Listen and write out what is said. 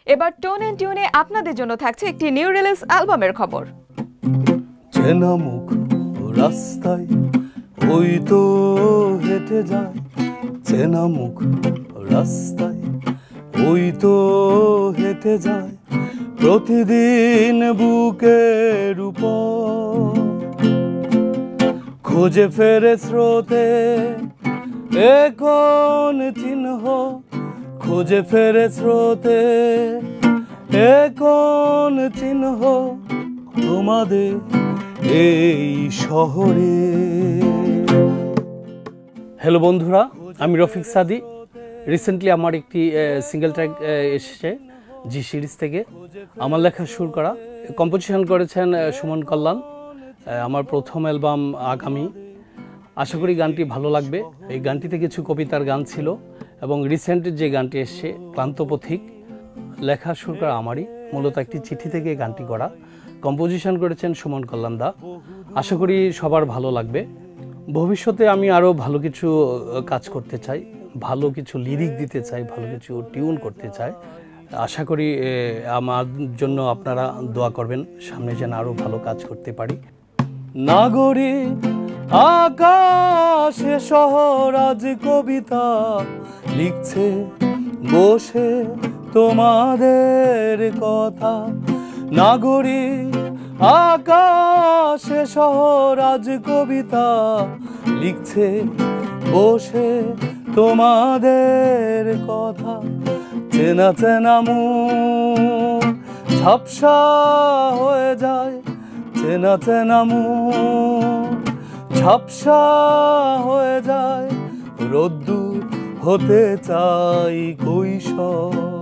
এবার tone and টিউনে আপনাদের জন্য থাকছে একটি নিউ রিলিজ অ্যালবামের খবর। চেনা মুখ রাস্তায় ওই তো হেঁটে যায়, চেনা মুখ রাস্তায় ওই তো হেঁটে যায়, প্রতিদিন বুকের উপর খোঁজে ফেরে স্রোতে এখন চিহ্ন, খোঁজে ফেরে স্রোতে এখন চিহ্ন তোমাদের এই শহরে। হ্যালো বন্ধুরা, আমি রফিক সাদি। রিসেন্টলি আমার একটি সিঙ্গেল ট্র্যাক এসেছে জি সিরিজ থেকে, আমার লেখা সুর করা। কম্পোজিশন করেছেন সুমন কল্যাণ। আমার প্রথম অ্যালবাম আগামী, আশা করি গানটি ভালো লাগবে। এই গানটিতে কিছু কবিতার গান ছিল এবং রিসেন্ট যে গানটি এসছে ক্লান্ত পথিক, লেখা সুর করা আমারই, মূলত একটি চিঠি থেকে গানটি করা। কম্পোজিশন করেছেন সুমন কল্যাণ দা। আশা করি সবার ভালো লাগবে। ভবিষ্যতে আমি আরও ভালো কিছু কাজ করতে চাই, ভালো কিছু লিরিক দিতে চাই, ভালো কিছু টিউন করতে চাই। আশা করি আমার জন্য আপনারা দোয়া করবেন, সামনে যেন আরও ভালো কাজ করতে পারি। নাগরিক আকাশে শহর আজ কবিতা লিখছে বসে তোমাদের কথা। নাগরিক আকাশে শহর আজ কবিতা লিখছে বসে তোমাদের কথা। চেনা চেনা মুখ ঝাপসা হয়ে যায়, চেনা চেনা মুখ ঝাপসা হয়ে যায়, রোদ্দুর হতে চাই কৈশোর।